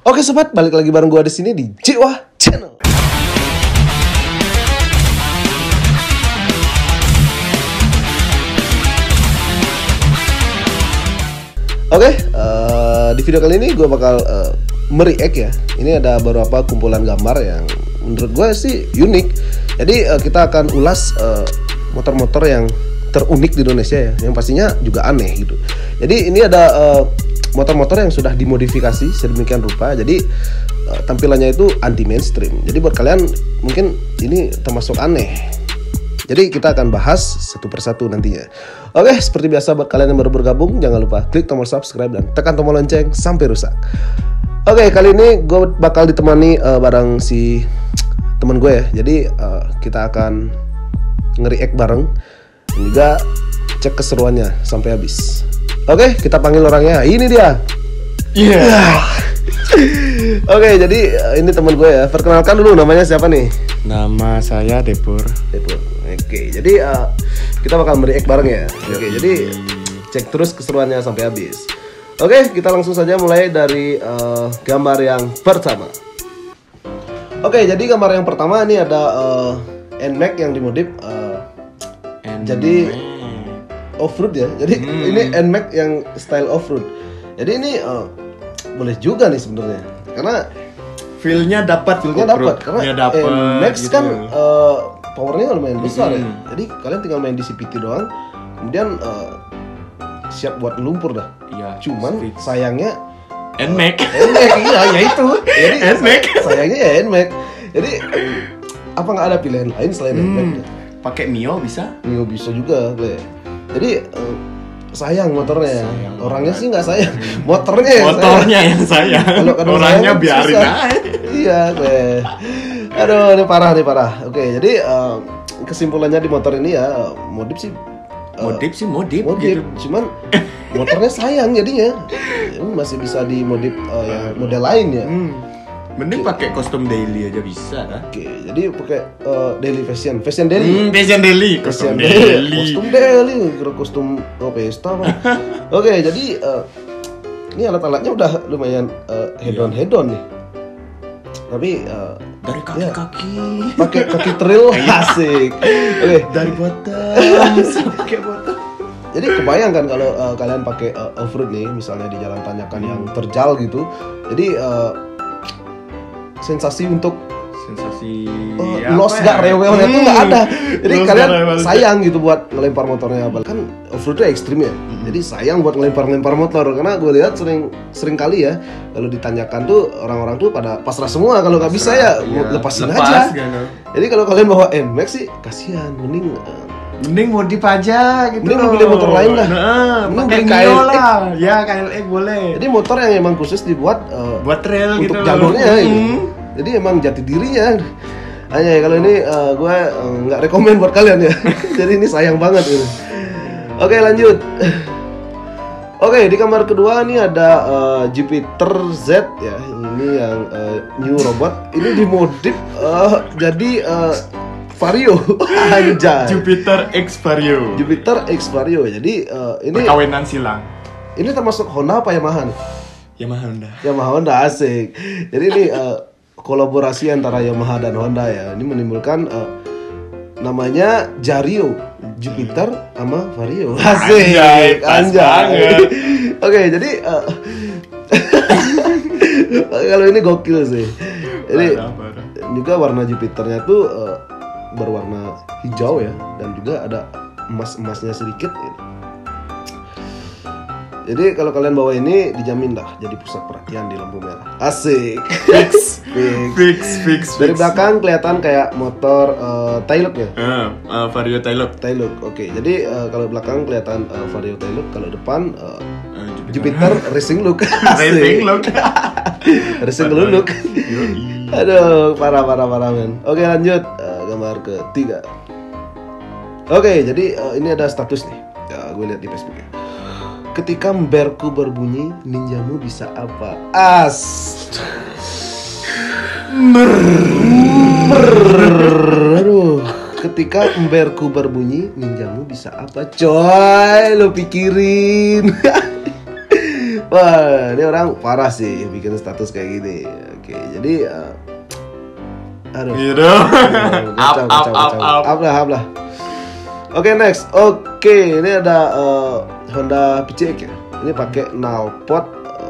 Oke sobat, balik lagi bareng gua di sini di Jiwa Channel. Oke, di video kali ini gua bakal mereact ya. Ini ada beberapa kumpulan gambar yang menurut gue sih unik. Jadi kita akan ulas motor-motor yang terunik di Indonesia ya, yang pastinya juga aneh gitu. Jadi ini ada motor-motor yang sudah dimodifikasi sedemikian rupa, jadi tampilannya itu anti mainstream. Jadi buat kalian mungkin ini termasuk aneh. Jadi kita akan bahas satu persatu nantinya. Oke, seperti biasa buat kalian yang baru bergabung, jangan lupa klik tombol subscribe dan tekan tombol lonceng sampai rusak. Oke, kali ini gue bakal ditemani bareng si temen gue ya. Jadi kita akan nge-react bareng dan juga cek keseruannya sampai habis. Oke, kita panggil orangnya. Ini dia. Iya. Yeah. Oke, jadi ini teman gue ya. Perkenalkan dulu, namanya siapa nih? Nama saya Depur. Oke, jadi kita bakal mereact bareng ya. Oke, jadi cek terus keseruannya sampai habis. Oke, kita langsung saja mulai dari gambar yang pertama. Oke, jadi gambar yang pertama ini ada NMAX yang dimodif jadi off-road ya. Jadi ini NMAX yang style off-road. Jadi ini boleh juga nih sebenarnya. Karena feel-nya dapat karena NMAX gitu. kan powernya lumayan besar ya. Jadi kalian tinggal main di CVT doang. Kemudian siap buat lumpur dah. Iya. Cuman sayangnya NMAX. Iya, ya itu. Jadi NMAX. sayangnya ya NMAX. Jadi apa nggak ada pilihan lain selain NMAX? Pakai Mio bisa? Mio bisa juga, Ble. Jadi sayang motornya. Orangnya sih nggak sayang. Motornya yang sayang. Kalau orangnya sayang, biarin susah. aja. Iya, Ble. Aduh, ini parah. Oke, jadi kesimpulannya di motor ini ya modif sih modif gitu. Cuman motornya sayang jadinya. Masih bisa dimodif yang model lain ya. Mending pakai kostum daily aja bisa kan? Oke, jadi pakai daily fashion daily. Fashion daily. Kostum daily, kira kostum pesta apa. Oke, jadi ini alat-alatnya udah lumayan head on nih. Tapi dari kaki-kaki. Pakai kaki trail asik. Oke, dari bottom pakai bottom. Jadi kebayangkan kalau kalian pakai off-road nih, misalnya di jalan tanjakan yang terjal gitu. Jadi sensasi los gak rewelnya tuh nggak ada. Jadi kalian sayang gitu buat ngelempar motornya. Kan off-roadnya ekstrim ya. Jadi sayang buat ngelempar motor. Karena gue lihat sering kali ya kalau ditanyakan tuh orang-orang tuh pada pasrah semua. Kalau nggak bisa ya lepasin aja. Jadi kalau kalian bawa NMAX sih kasihan. Mending modif aja gitu. Mending beli motor lain lah. Pakai KLX. Ya KLX boleh. Jadi motor yang emang khusus dibuat buat trail untuk gitu jalurnya gitu. Jadi emang jati dirinya. Hanya kalau ini gue nggak rekomen buat kalian ya. Jadi ini sayang banget gitu. Oke, lanjut. Oke, di gambar kedua ini ada Jupiter Z ya. Ini yang new robot. Ini dimodif jadi Vario. Anjay. Jupiter X Vario. Jadi ini perkawinan silang. Ini termasuk Honda apa Yamaha nih? Yamaha Honda asik. Jadi ini kolaborasi antara Yamaha dan Honda ya. Ini menimbulkan namanya Jario, Jupiter sama Vario. Asik. Anjay. Oke, jadi kalau ini gokil sih. Jadi juga warna Jupiternya tuh berwarna hijau ya, dan juga ada emas-emasnya sedikit ini. Jadi kalau kalian bawa ini dijamin dah jadi pusat perhatian di lampu merah. Asik. Fix. Dari belakang kelihatan kayak motor Taillock ya. Vario Taillock. Oke, jadi kalau belakang kelihatan Vario Taillock, kalau depan Jupiter Racing Look. Racing Look. Aduh, parah men. Oke, lanjut gambar ketiga. Oke, jadi ini ada status nih. Ya, gue lihat di Facebook ya. Ketika emberku berbunyi, ninjamu bisa apa? Aduh. Ketika emberku berbunyi, ninjamu bisa apa? Coy, lo pikirin. Wah, ini orang parah sih bikin status kayak gini. Oke, jadi aduh. Gitu. Up lah. Oke, next. Oke, ini ada Honda PCX ya. Ini pakai knalpot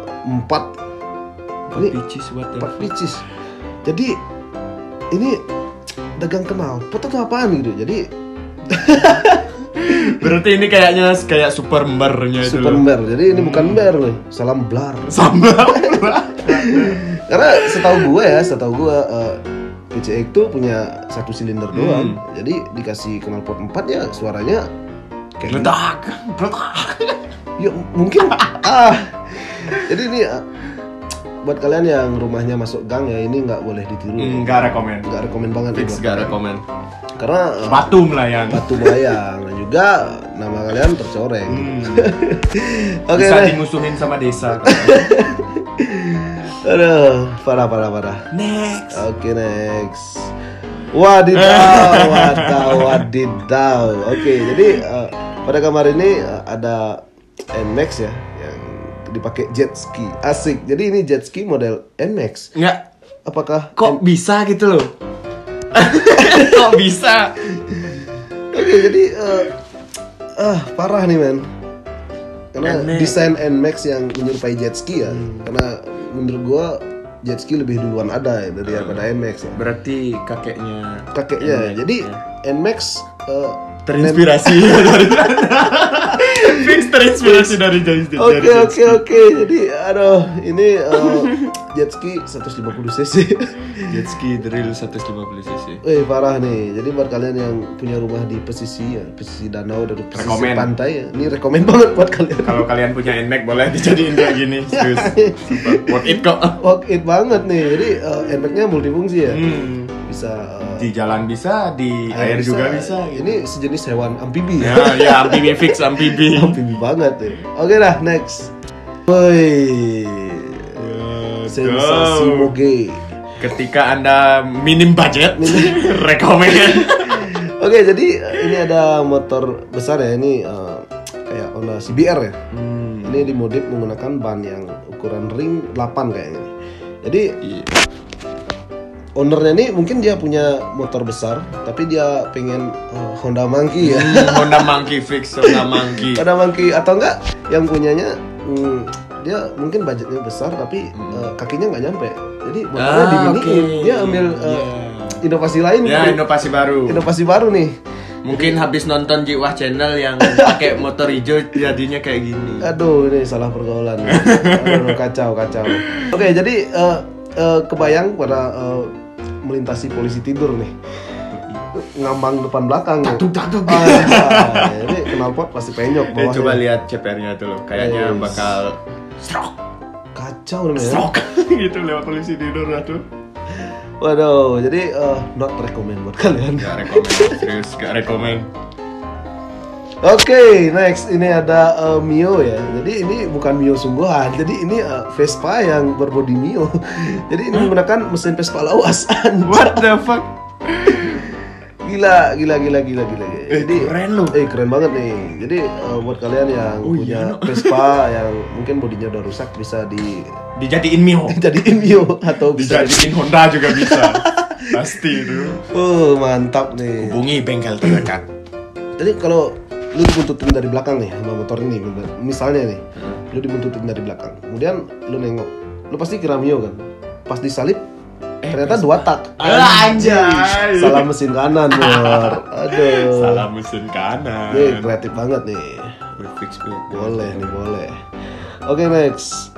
4. Ini 4 pieces. Jadi ini dagang knalpot atau apaan gitu. Jadi Berarti ini kayaknya kayak super embarnya itu. super ember. Jadi ini bukan ember nih. Salam blar. Karena setahu gue PCX itu punya 1 silinder doang. Jadi dikasih knalpot 4 ya suaranya kayak Ledak. ya mungkin jadi ini buat kalian yang rumahnya masuk gang ya, ini nggak boleh ditiru. Nggak rekomen banget fix buat nggak kalian. rekomen Karena batu melayang dan juga nama kalian tercoreng. Oke, bisa deh. dimusuhin sama desa. Aduh, parah. Next. Oke, next. Wadidaw. Oke, jadi pada kamar ini ada NMAX ya yang dipakai jet ski. Asik. Jadi ini jet ski model NMAX. Nggak, Apakah kok bisa gitu loh? Kok bisa? Oke, jadi parah nih men. Karena NMAX. desain NMAX yang menyerupai jet ski ya. Karena menurut gua jet ski lebih duluan ada ya daripada NMAX ya. Berarti kakeknya. Kakeknya. Jadi NMAX Terinspirasi dari fix terinspirasi dari jet ski. Oke. Jadi aduh, ini jet ski 150 cc. Jet ski drill 150 cc. Parah nih. Jadi buat kalian yang punya rumah di pesisir danau dan pesisir Rekomen. pantai ya, ini rekomen banget buat kalian. Kalau kalian punya NMAX boleh dijadiin kayak gini. Serius. Super. Worth it kok. Worth it banget nih. Jadi NMAX-nya multifungsi ya. Bisa Di jalan bisa, di air juga bisa. Gitu. Ini sejenis hewan amfibi Ya, amfibi fix, amfibi. amfibi banget ya. Oke dah, next. Woi. Sensasi moge. Ketika Anda minim budget, rekomen. Oke, jadi ini ada motor besar ya. Ini kayak Honda CBR ya. Ini dimodif menggunakan ban yang ukuran ring 8 kayaknya. Jadi ownernya nih mungkin dia punya motor besar, tapi dia pengen Honda Monkey ya. Honda Monkey fix, Honda Monkey. Honda Monkey atau enggak yang punyanya dia mungkin budgetnya besar tapi kakinya nggak nyampe. Jadi motornya diminiin. Dia ambil inovasi lain. Ya, gitu. Inovasi baru nih. Mungkin habis nonton Jiwah Channel yang pakai motor hijau jadinya kayak gini. Aduh, ini salah pergaulan. Aduh, kacau. Oke, jadi kebayang pada melintasi polisi tidur nih, ngambang depan belakang. Tatuk. Ini knalpot pasti penyok bawahnya. Coba lihat CPR-nya tuh loh, kayaknya Yes. bakal stroke. Kacau nih men. Stroke gitu lewat polisi tidur tuh. Waduh, jadi not recommend buat kalian. Gak rekomen, serius gak rekomen. Oke, next ini ada Mio ya. Jadi ini bukan Mio sungguhan. Jadi ini Vespa yang berbodi Mio. Jadi ini menggunakan mesin Vespa lawas. What the fuck? Gila. Jadi keren loh. Keren banget nih. Jadi buat kalian yang punya Vespa yang mungkin bodinya udah rusak bisa Dijadiin Mio. dijadiin Mio atau bisa Dijadiin Honda juga bisa. Pasti itu. Mantap nih. Hubungi bengkel terdekat. Jadi kalau lu dibuntutin dari belakang nih sama motor ini, misalnya nih, lu dibuntutin dari belakang, kemudian lu nengok, lu pasti kira Mio kan? Pas disalip, ternyata 2 tak. Anjay. Salah mesin kanan, Bor. Aduh. Salah mesin kanan. Ini kreatif banget nih. Fix. Boleh. Oke, next.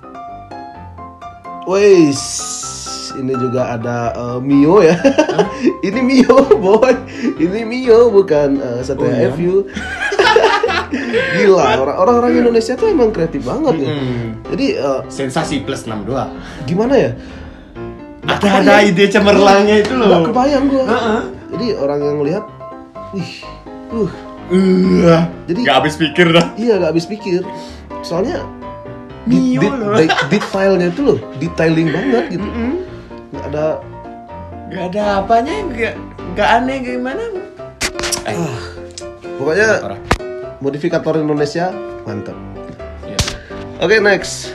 Wais, ini juga ada Mio ya. Ini Mio, boy. Ini Mio bukan Satria FU. Gila, orang-orang Indonesia tuh emang kreatif banget ya. Jadi Sensasi plus 62. gimana ya? Ada ide cemerlangnya itu loh. Gak kebayang gua. Jadi orang yang lihat, wih, jadi Gak habis pikir dah. iya gak habis pikir. Soalnya Mio loh. detailnya itu loh, detailing banget gitu. Gak ada apanya, gak aneh gimana. Pokoknya Parah. modifikator Indonesia mantap. Ya. Oke, next.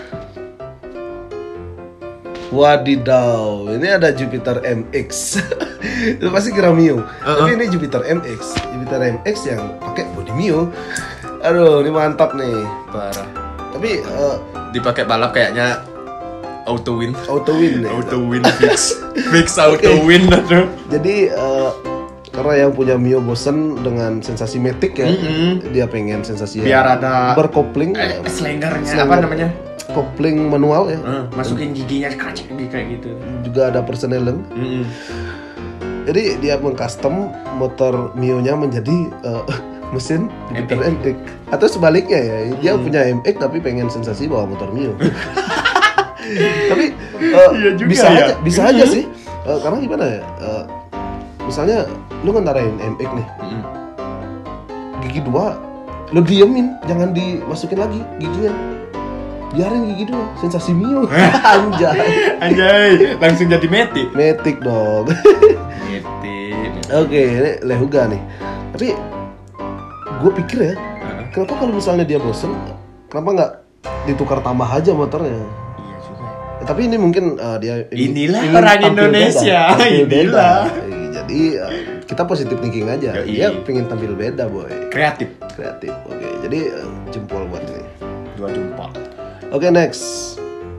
Wadidaw, ini ada Jupiter MX. Lu pasti kira Mio, tapi ini Jupiter MX. Jupiter MX yang pakai bodi Mio. Aduh, ini mantap nih. Parah. Tapi Dipakai balap kayaknya auto win. auto win nih. Auto win fix auto Oke. win aduh. Jadi karena yang punya Mio bosen dengan sensasi matic ya, dia pengen sensasi Biar yang ada berkopling, selengernya Selenger. apa namanya? kopling manual ya. Masukin giginya kracek kayak gitu. Juga ada persneleng. Jadi dia mengcustom motor Mio-nya menjadi mesin Jupiter MX. Atau sebaliknya ya, dia punya MX tapi pengen sensasi bawa motor Mio. Tapi Iya juga bisa ya. bisa aja sih. Karena gimana ya? Misalnya lu ngentarain MX nih, gigi 2 lu diemin, jangan dimasukin lagi giginya, biarin gigi 2, sensasi Mio. Anjay, langsung jadi metik. Matic dong. Oke, ini Lehuga nih. Tapi gue pikir ya, kenapa kalau misalnya dia bosen, kenapa nggak ditukar tambah aja motornya? Iya juga. Tapi ini mungkin dia Inilah ingin orang tampil Indonesia. beda, tampil Inilah. beda. Jadi kita positif thinking aja. Yoi. Dia pengen tampil beda, boy. Kreatif. Kreatif. Oke, jadi jempol buat ini. 2 jempol. Oke, next.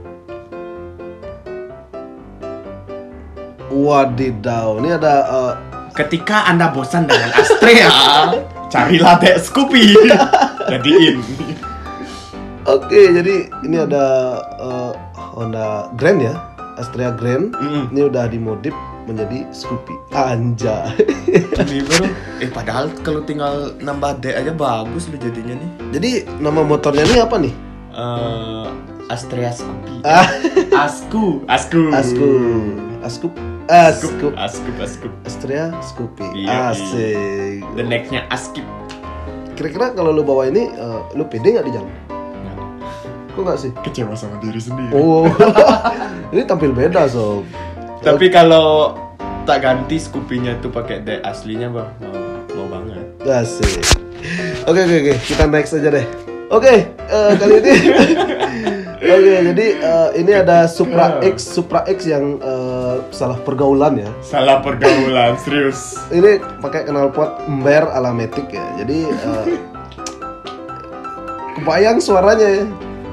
Wadidaw, ini ada Ketika Anda bosan dengan Astrea, carilah Teh Scoopy. Jadiin. Oke, jadi ini ada Honda Grand ya, Astrea Grand. Ini udah dimodif menjadi Scoopy. Anjay. Ini bro. Padahal kalau tinggal nambah D aja bagus lo jadinya nih. Jadi nama motornya ini apa nih? Astrea Scoopy. Asku. Astrea Scoopy. Iya, Asik. The next-nya Askip. Kira-kira kalau lu bawa ini, lu pede nggak di jalan? Kok nggak sih? Kecewa sama diri sendiri. Oh, ini tampil beda sob. Tapi kalau tak ganti Scoopy-nya tuh pakai D aslinya bang, mau banget. Asik. Oke, kita next aja deh. Oke, kali ini. Oke, jadi ini ada Supra X yang salah pergaulan ya. Salah pergaulan, serius. Ini pakai knalpot ember ala Matic ya. Jadi kebayang suaranya ya.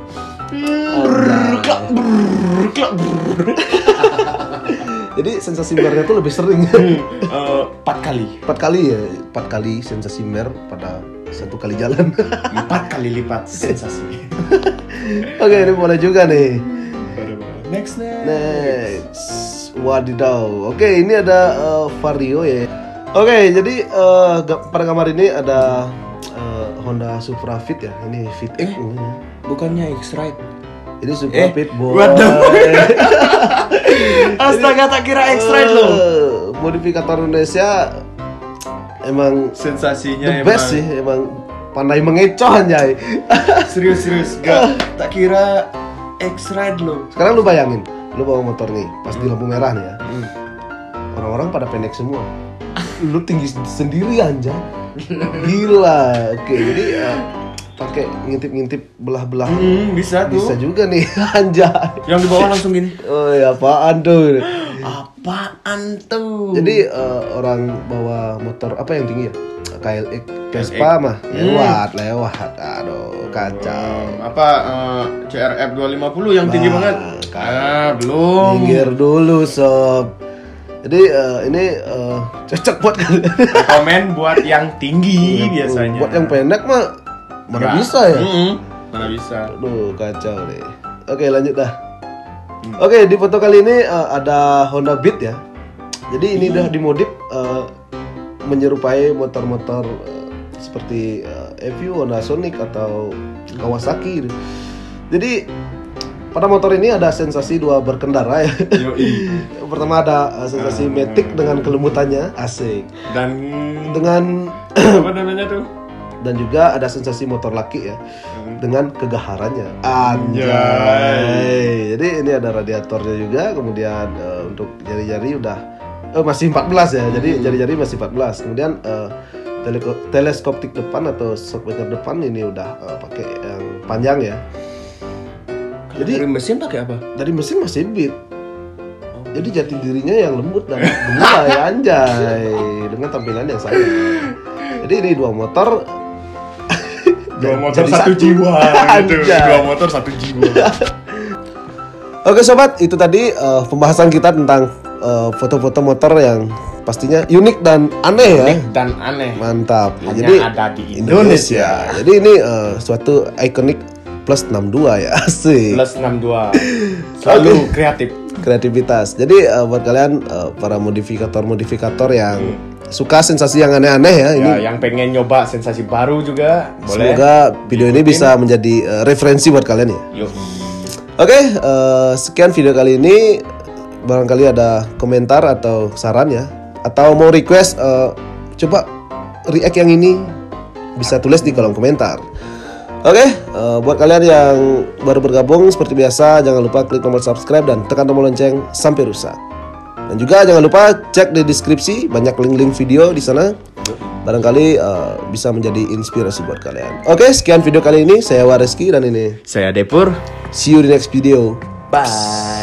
Jadi sensasi mernya tuh lebih sering. 4 kali. 4 kali ya, 4 kali sensasi mer pada 1 kali jalan. 4 kali lipat sensasi. Oke, ini boleh juga nih. Next. Wadidaw. Oke, ini ada Vario ya. Oke, jadi pada kamar ini ada Honda Supra Fit ya. Ini Fit X. Bukannya X-Ride. Ini Supra Fit boy. Astaga, tak kira X-Ride loh. Modifikator Indonesia emang Sensasinya the best sih, emang pandai mengecoh anjay. Serius. Gak, tak kira X-Ride loh. Sekarang lu bayangin, lu bawa motor nih, pas di lampu merah nih ya. Orang-orang pada pendek semua. Lu tinggi sendiri anjay. Gila. Oke, jadi pakai ngintip-ngintip belah-belah. Bisa tuh. Bisa juga nih anjay. Yang di bawah langsung gini. Oh ya, apaan tuh? Apaan tuh? Jadi orang bawa motor apa yang tinggi ya? KLX, Vespa mah lewat. Aduh, kacau. Apa CRF 250 yang tinggi banget? Belum. Minggir dulu sob. Jadi ini cocok buat kalian. Rekomen buat yang tinggi biasanya. Buat yang pendek mah mana bisa ya? Mana bisa. Aduh, kacau deh. Oke, lanjut dah. Oke, di foto kali ini ada Honda Beat ya. Jadi ini udah dimodif menyerupai motor-motor seperti Evo, Honda Sonic atau Kawasaki gitu. Jadi pada motor ini ada sensasi 2 berkendara ya. Yang pertama ada sensasi Matic dengan kelembutannya, asik. Dan Dengan apa namanya tuh? dan juga ada sensasi motor laki ya dengan kegaharannya. Anjay. Jadi ini ada radiatornya juga, kemudian untuk jari-jari udah masih 14 ya. Jadi jari-jari masih 14. Kemudian teleskoptik depan atau shockbreaker depan ini udah pakai yang panjang ya. Jadi Dari mesin pakai apa? dari mesin masih beat. Jadi jati dirinya yang lembut dan gemulai anjay dengan tampilan yang sama. Jadi ini dua motor. Dua motor jadi satu jiwa gitu. Anjay. Dua motor satu jiwa. Oke sobat, itu tadi pembahasan kita tentang foto-foto motor yang pastinya unik dan aneh ya. Unik dan aneh. Mantap. Hanya Jadi ada di Indonesia. Jadi ini suatu ikonik plus 62 ya. Asik. Plus 62. Selalu kreatif. Kreativitas. Jadi buat kalian para modifikator yang suka sensasi yang aneh-aneh ya, ini Ya, yang pengen nyoba sensasi baru juga boleh. semoga video ini bisa menjadi referensi buat kalian ya. Yuk. Oke, sekian video kali ini. Barangkali ada komentar atau saran ya, atau mau request coba react yang ini, bisa tulis di kolom komentar. Oke, buat kalian yang baru bergabung seperti biasa, jangan lupa klik tombol subscribe dan tekan tombol lonceng sampai rusak. Dan juga jangan lupa cek di deskripsi, banyak link-link video di sana. Barangkali bisa menjadi inspirasi buat kalian. Oke, sekian video kali ini. Saya Wareski dan ini Saya Depur. see you di next video. Bye.